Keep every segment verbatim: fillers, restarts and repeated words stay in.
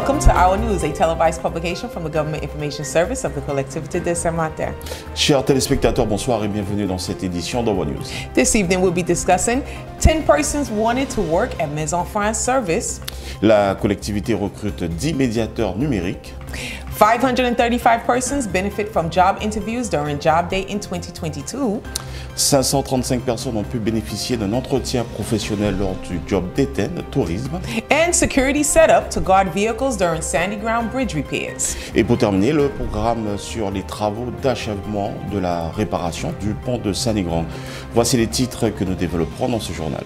Welcome to Our News, a televised publication from the Government Information Service of the Collectivité de Saint-Martin. Chers téléspectateurs, bonsoir et bienvenue dans cette édition d'Our News. This evening we'll be discussing ten persons wanted to work at Maison France Service. La collectivité recrute dix médiateurs numériques. five hundred thirty-five persons benefit from job interviews during Job Day in twenty twenty-two. cinq cent trente-cinq personnes ont pu bénéficier d'un entretien professionnel lors du Job Day dix Tourisme. And security set up to guard vehicles during Sandy Ground bridge repairs. Et pour terminer, le programme sur les travaux d'achèvement de la réparation du pont de Sandy Ground. Voici les titres que nous développerons dans ce journal.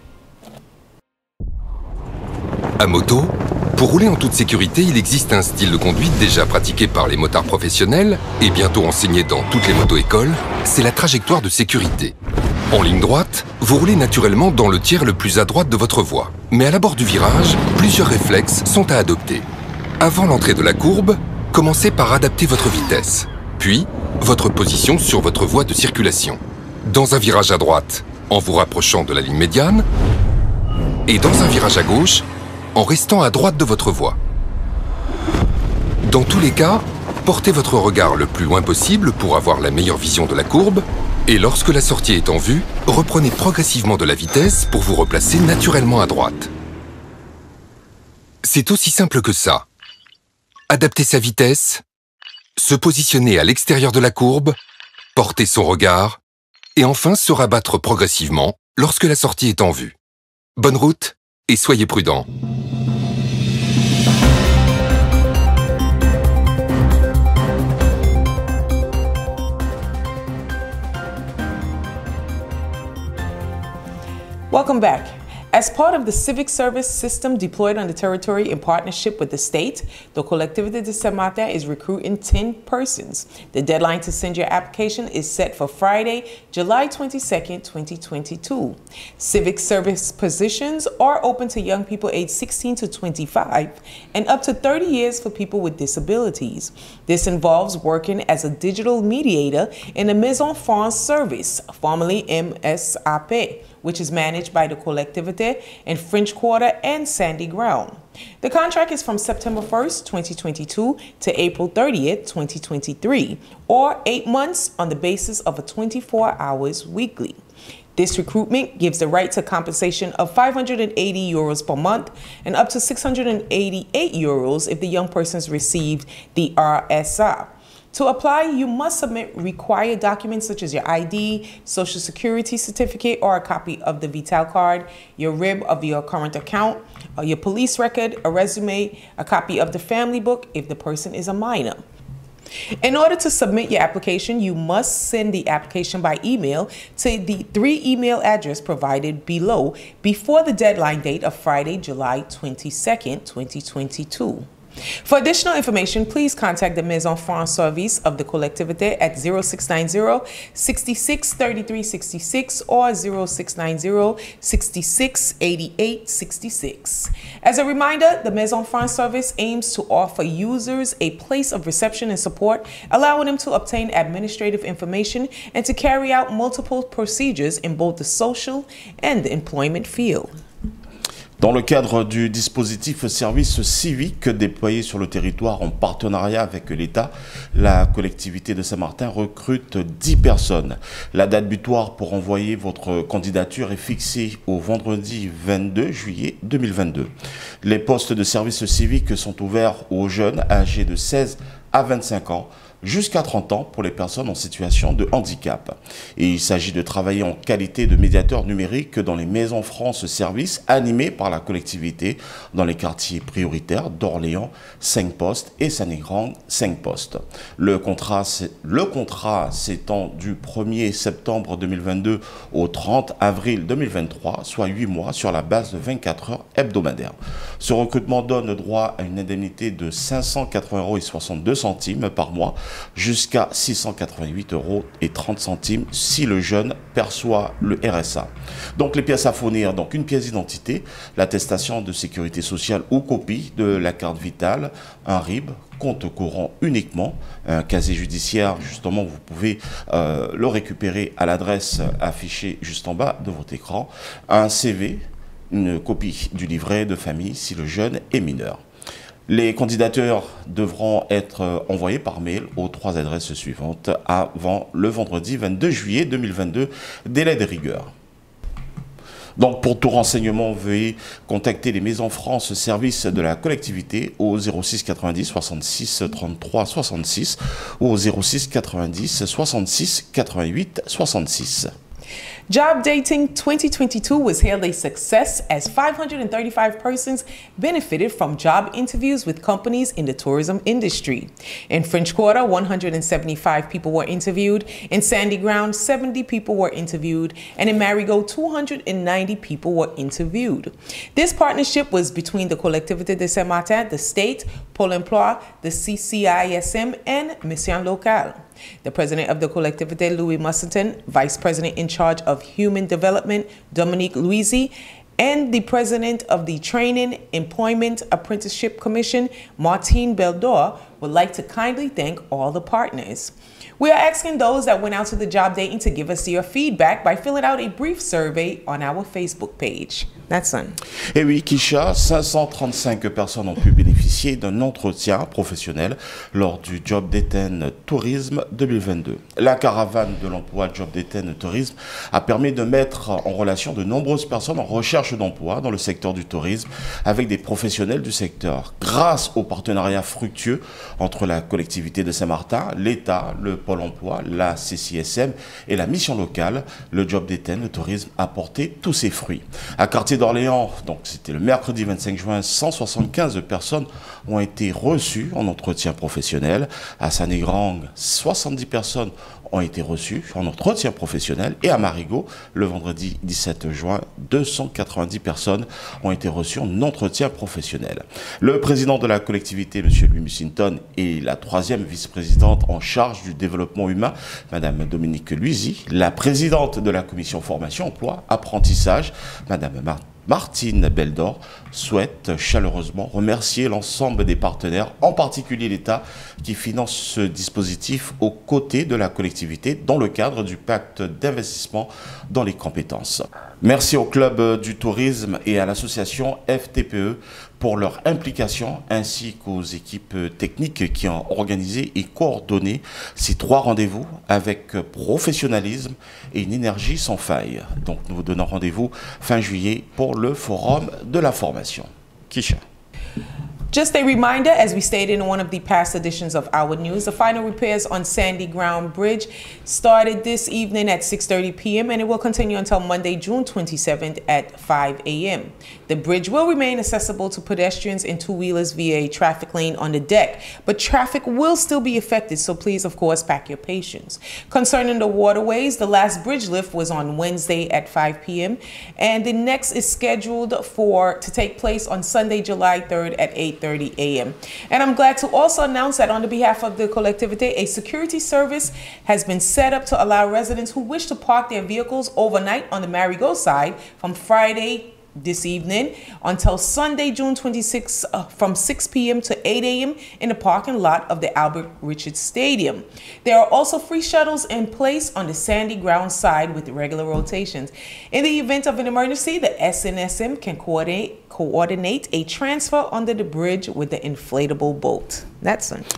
À moto, pour rouler en toute sécurité, il existe un style de conduite déjà pratiqué par les motards professionnels et bientôt enseigné dans toutes les moto-écoles, c'est la trajectoire de sécurité. En ligne droite, vous roulez naturellement dans le tiers le plus à droite de votre voie. Mais à l'abord du virage, plusieurs réflexes sont à adopter. Avant l'entrée de la courbe, commencez par adapter votre vitesse, puis votre position sur votre voie de circulation. Dans un virage à droite, en vous rapprochant de la ligne médiane, et dans un virage à gauche, en restant à droite de votre voie. Dans tous les cas, portez votre regard le plus loin possible pour avoir la meilleure vision de la courbe, et lorsque la sortie est en vue, reprenez progressivement de la vitesse pour vous replacer naturellement à droite. C'est aussi simple que ça. Adapter sa vitesse, se positionner à l'extérieur de la courbe, porter son regard, et enfin se rabattre progressivement lorsque la sortie est en vue. Bonne route et soyez prudents. Welcome back. As part of the civic service system deployed on the territory in partnership with the state, the Collectivité de Saint-Martin is recruiting ten persons. The deadline to send your application is set for Friday, July twenty-second, twenty twenty-two. Civic service positions are open to young people aged sixteen to twenty-five and up to thirty years for people with disabilities. This involves working as a digital mediator in the Maison France Service, formerly M S A P, which is managed by the Collectivité in French Quarter and Sandy Ground. The contract is from September first, twenty twenty-two to April thirtieth, twenty twenty-three, or eight months on the basis of a twenty-four hours weekly. This recruitment gives the right to compensation of five hundred eighty euros per month and up to six hundred eighty-eight euros if the young persons received the R S A. To apply, you must submit required documents such as your I D, Social Security certificate, or a copy of the Vital card, your R I B of your current account, or your police record, a resume, a copy of the family book if the person is a minor. In order to submit your application, you must send the application by email to the three email address provided below before the deadline date of Friday, July twenty-second, twenty twenty-two. For additional information, please contact the Maison France Service of the Collectivité at zero six nine zero, six six, three three six six or zero six nine zero, six six, eight eight six six. As a reminder, the Maison France Service aims to offer users a place of reception and support, allowing them to obtain administrative information and to carry out multiple procedures in both the social and the employment field. Dans le cadre du dispositif service civique déployé sur le territoire en partenariat avec l'État, la collectivité de Saint-Martin recrute dix personnes. La date butoir pour envoyer votre candidature est fixée au vendredi vingt-deux juillet deux mille vingt-deux. Les postes de service civique sont ouverts aux jeunes âgés de seize à vingt-cinq ans, jusqu'à trente ans pour les personnes en situation de handicap. Et il s'agit de travailler en qualité de médiateur numérique dans les Maisons France Service animées par la collectivité dans les quartiers prioritaires d'Orléans, cinq postes et Saint-Négrand, cinq postes. Le contrat, le contrat s'étend du premier septembre deux mille vingt-deux au trente avril deux mille vingt-trois, soit huit mois sur la base de vingt-quatre heures hebdomadaires. Ce recrutement donne droit à une indemnité de cinq cent quatre-vingts euros et soixante-deux centimes par mois jusqu'à six cent quatre-vingt-huit euros et trente centimes si le jeune perçoit le R S A. Donc les pièces à fournir, donc une pièce d'identité, l'attestation de sécurité sociale ou copie de la carte vitale, un R I B, compte courant uniquement, un casier judiciaire, justement, vous pouvez euh, le récupérer à l'adresse affichée juste en bas de votre écran, un C V, une copie du livret de famille si le jeune est mineur. Les candidatures devront être envoyées par mail aux trois adresses suivantes avant le vendredi vingt-deux juillet deux mille vingt-deux, délai de rigueur. Donc pour tout renseignement, veuillez contacter les Maisons France Service de la collectivité au zéro six quatre-vingt-dix soixante-six trente-trois soixante-six ou au zéro six quatre-vingt-dix soixante-six quatre-vingt-huit soixante-six. Job Dating twenty twenty-two was hailed a success as five hundred thirty-five persons benefited from job interviews with companies in the tourism industry. In French Quarter, one hundred seventy-five people were interviewed. In Sandy Ground, seventy people were interviewed. And in Marigot, two hundred ninety people were interviewed. This partnership was between the Collectivité de Saint-Martin, the state, Pôle emploi, the C C I S M, and Mission Locale. The president of the Collectivité, Louis Musselton, vice president in charge of human development, Dominique Louisi, and the president of the Training, Employment, Apprenticeship Commission, Martine Beldor, would like to kindly thank all the partners. We are asking those that went out to the job dating to give us your feedback by filling out a brief survey on our Facebook page. That's on. Et oui, Kisha, cinq cent trente-cinq personnes ont pu bénéficier d'un entretien professionnel lors du Job Dating Tourisme deux mille vingt-deux. La caravane de l'emploi Job Dating Tourisme a permis de mettre en relation de nombreuses personnes en recherche d'emploi dans le secteur du tourisme avec des professionnels du secteur. Grâce au partenariat fructueux entre la collectivité de Saint-Martin, l'État, le Pôle emploi, la C C S M et la mission locale, le Job Dating Tourisme a porté tous ses fruits. À Quartier d'Orléans, donc c'était le mercredi vingt-cinq juin, cent soixante-quinze personnes ont été reçues en entretien professionnel. À Saint-Négrang, soixante-dix personnes ont été reçues en entretien professionnel. Et à Marigot, le vendredi dix-sept juin, deux cent quatre-vingt-dix personnes ont été reçues en entretien professionnel. Le président de la collectivité, M. Louis Musselton, et la troisième vice-présidente en charge du développement humain, Mme Dominique Louisi, la présidente de la commission formation, emploi, apprentissage, Mme Marthe Martine Beldor, souhaite chaleureusement remercier l'ensemble des partenaires, en particulier l'État, qui finance ce dispositif aux côtés de la collectivité dans le cadre du pacte d'investissement dans les compétences. Merci au Club du Tourisme et à l'association F T P E pour leur implication, ainsi qu'aux équipes techniques qui ont organisé et coordonné ces trois rendez-vous avec professionnalisme et une énergie sans faille. Donc nous vous donnons rendez-vous fin juillet pour le Forum de la formation. Kisha. Just a reminder, as we stated in one of the past editions of Our News, the final repairs on Sandy Ground Bridge started this evening at six thirty p m and it will continue until Monday, June twenty-seventh at five a m The bridge will remain accessible to pedestrians and two-wheelers via a traffic lane on the deck, but traffic will still be affected, so please, of course, pack your patience. Concerning the waterways, the last bridge lift was on Wednesday at five p m and the next is scheduled for to take place on Sunday, July third at eight thirty a m And I'm glad to also announce that on the behalf of the Collectivité, a security service has been set up to allow residents who wish to park their vehicles overnight on the Marigot side from Friday this evening until Sunday, June twenty-sixth, uh, from six p m to eight a m in the parking lot of the Albert Richards Stadium. There are also free shuttles in place on the Sandy Ground side with regular rotations. In the event of an emergency, the S N S M can coordinate, coordinate a transfer under the bridge with the inflatable boat. That's it.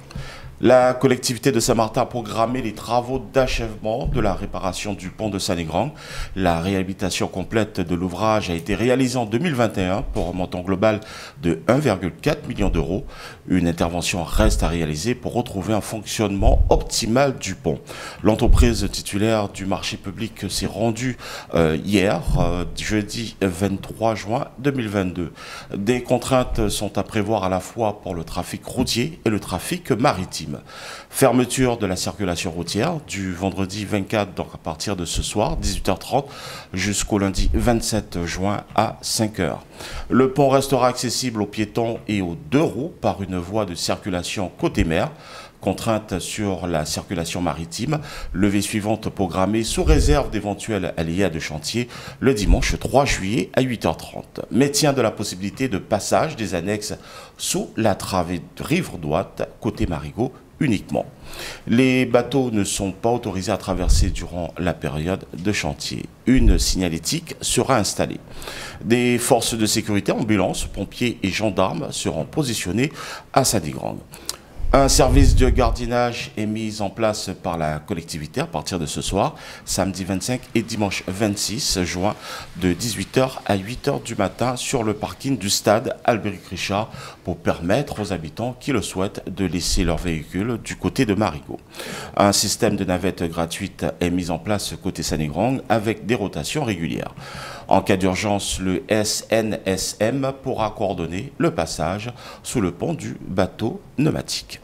La collectivité de Saint-Martin a programmé les travaux d'achèvement de la réparation du pont de Saint-Négrang. La réhabilitation complète de l'ouvrage a été réalisée en deux mille vingt et un pour un montant global de un virgule quatre million d'euros. Une intervention reste à réaliser pour retrouver un fonctionnement optimal du pont. L'entreprise titulaire du marché public s'est rendue euh, hier, euh, jeudi vingt-trois juin deux mille vingt-deux. Des contraintes sont à prévoir à la fois pour le trafic routier et le trafic maritime. Fermeture de la circulation routière du vendredi vingt-quatre, donc à partir de ce soir, dix-huit heures trente, jusqu'au lundi vingt-sept juin à cinq heures. Le pont restera accessible aux piétons et aux deux roues par une voie de circulation côté mer. Contrainte sur la circulation maritime, levée suivante programmée sous réserve d'éventuels aléas de chantier le dimanche trois juillet à huit heures trente. Maintien de la possibilité de passage des annexes sous la travée de rive droite côté Marigot uniquement. Les bateaux ne sont pas autorisés à traverser durant la période de chantier. Une signalétique sera installée. Des forces de sécurité, ambulances, pompiers et gendarmes seront positionnés à Sanigrang. Un service de gardiennage est mis en place par la collectivité à partir de ce soir, samedi vingt-cinq et dimanche vingt-six juin, de dix-huit heures à huit heures du matin sur le parking du stade Albéric Richard pour permettre aux habitants qui le souhaitent de laisser leur véhicule du côté de Marigot. Un système de navettes gratuites est mis en place côté Sanigrang avec des rotations régulières. En cas d'urgence, le S N S M pourra coordonner le passage sous le pont du bateau pneumatique.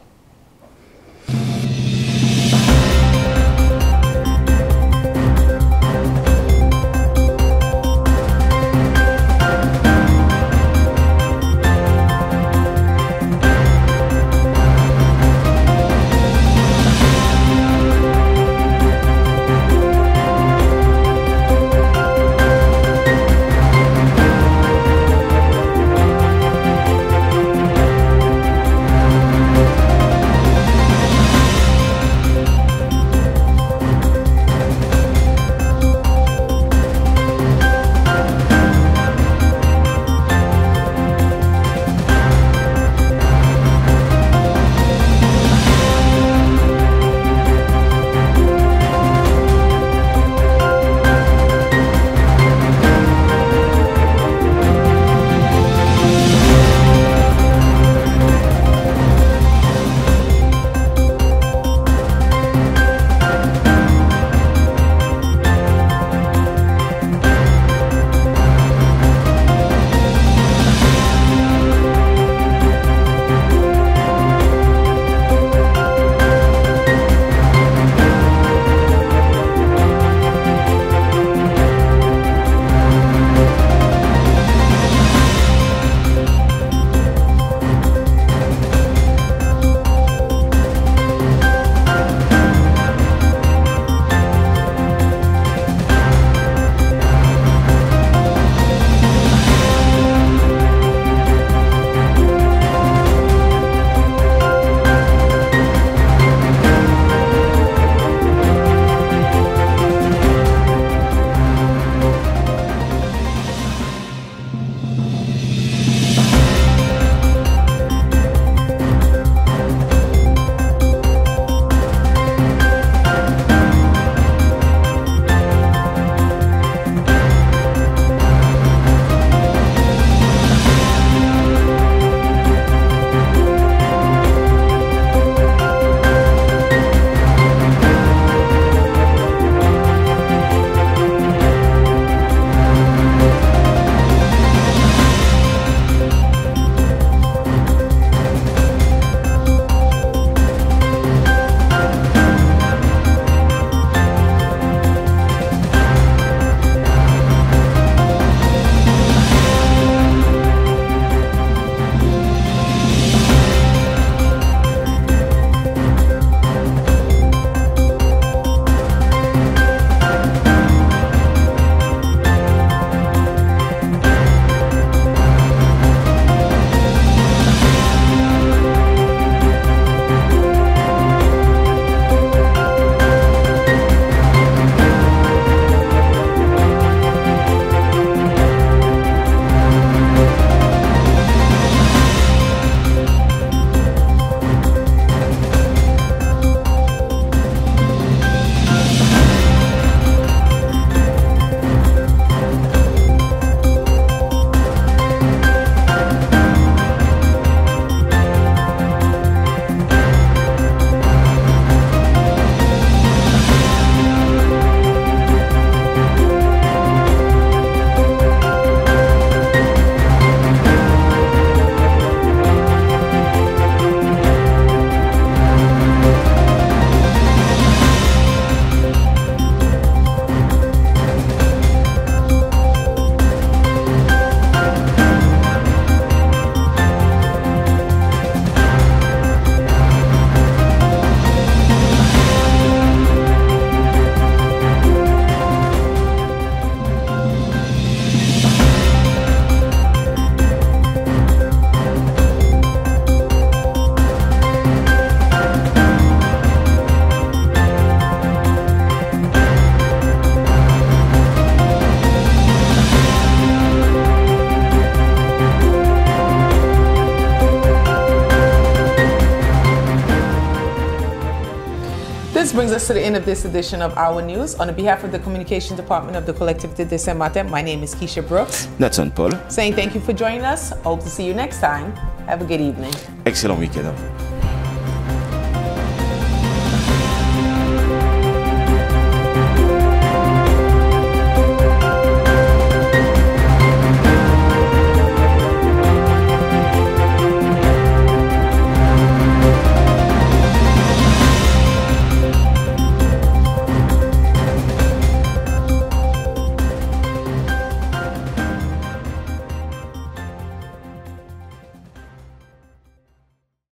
brings us to the end of this edition of Our News. On behalf of the Communication Department of the Collectivité de Saint-Martin, my name is Keisha Brooks. Nathan Paul. Saying thank you for joining us. Hope to see you next time. Have a good evening. Excellent week-end.